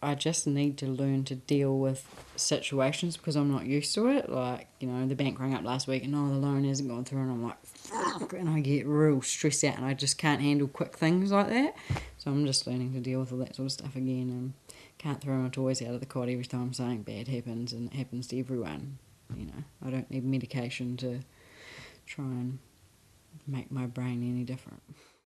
I just need to learn to deal with situations because I'm not used to it. Like, the bank rang up last week and the loan hasn't gone through, and I'm like, fuck, and I get real stressed out and I just can't handle quick things like that. So I'm just learning to deal with all that sort of stuff again, and can't throw my toys out of the cot every time something bad happens, and it happens to everyone. I don't need medication to try and make my brain any different.